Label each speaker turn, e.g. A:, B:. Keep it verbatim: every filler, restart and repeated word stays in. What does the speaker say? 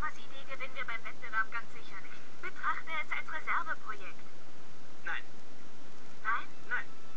A: Thomas' Idee gewinnen wir beim Wettbewerb ganz sicher nicht. Betrachte es als Reserveprojekt.
B: Nein.
A: Nein?
B: Nein.